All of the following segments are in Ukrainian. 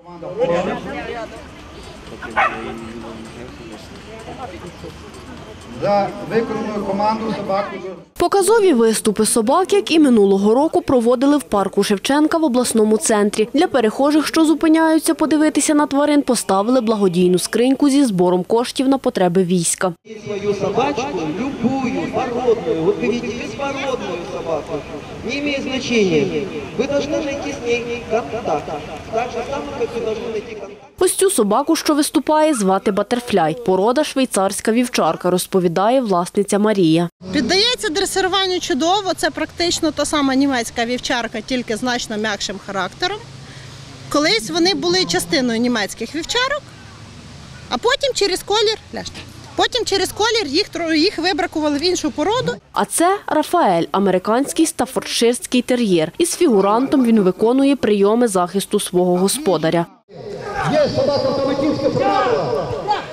За виконаною команду собаку. Показові виступи собак, як і минулого року, проводили в парку Шевченка в обласному центрі. Для перехожих, що зупиняються подивитися на тварин, поставили благодійну скриньку зі збором коштів на потреби війська. Свою собачку, любую, породную, вот видите, беспородную собаку, не имеет значения. Вы должны найти с ней контакт. Так же самое, как вы должны найти контакт. Ось цю собаку, що виступає, звати Батерфляй. Порода швейцарська вівчарка, розповідає власниця Марія. Піддається дресируванню чудово, це практично та сама німецька вівчарка, тільки значно м'якшим характером. Колись вони були частиною німецьких вівчарок, а потім через колір їх вибракували в іншу породу. А це Рафаель, американський стаффордширський тер'єр. Із фігурантом він виконує прийоми захисту свого господаря. Є собака автоматично правила.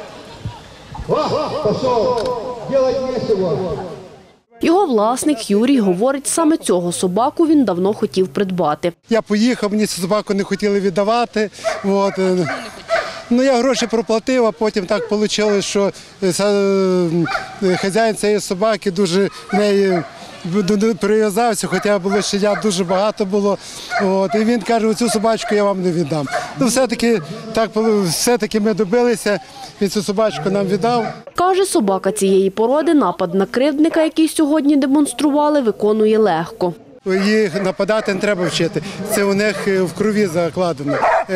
Пішов, робити нічого. Його власник Юрій говорить, саме цього собаку він давно хотів придбати. Я поїхав, мені цю собаку не хотіли віддавати. Я гроші проплатив, а потім так вийшло, що хазяїн цієї собаки дуже в неї прив'язався, хоча було ще дуже багато було. І він каже, оцю собачку я вам не віддам. Все-таки ми добилися, він цю собачку нам віддав. Каже, собака цієї породи напад на кривдника, який сьогодні демонстрували, виконує легко. Їх нападати не треба вчити, це у них в крові закладено.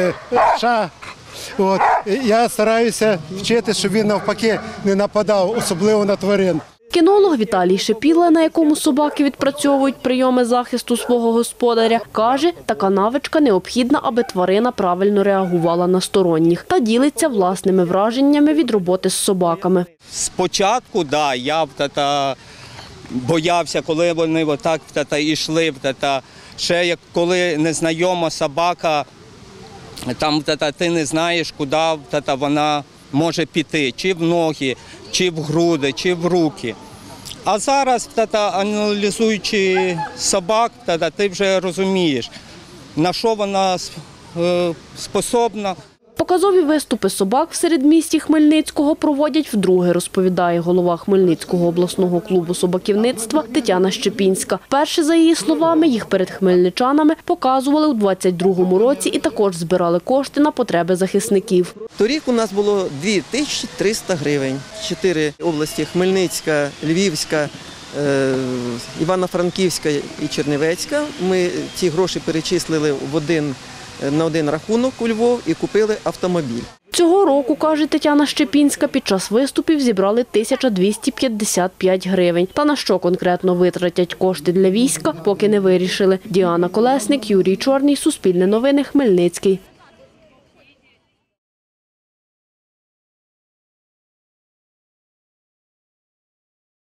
Я стараюся вчити, щоб він навпаки не нападав, особливо на тварин. Кінолог Віталій Шепіла, на якому собаки відпрацьовують прийоми захисту свого господаря, каже, така навичка необхідна, аби тварина правильно реагувала на сторонніх та ділиться власними враженнями від роботи з собаками. Спочатку, я боявся, коли вони отак йшли, ще коли незнайома собака, там ти не знаєш, куди вона може піти, чи в ноги, чи в груди, чи в руки. А зараз, аналізуючи собак, ти вже розумієш, на що вона способна. Показові виступи собак в середмісті Хмельницького проводять вдруге, розповідає голова Хмельницького обласного клубу собаківництва Тетяна Щепінська. Вперше, за її словами, їх перед хмельничанами показували у 22-му році і також збирали кошти на потреби захисників. Торік у нас було 2300 гривень. 4 області – Хмельницька, Львівська, Івано-Франківська і Чернівецька. Ми ці гроші перечислили на один рахунок у Львов і купили автомобіль. Цього року, каже Тетяна Щепінська, під час виступів зібрали 1255 гривень. Та на що конкретно витратять кошти для війська, поки не вирішили. Діана Колесник, Юрій Чорний, Суспільне новини, Хмельницький.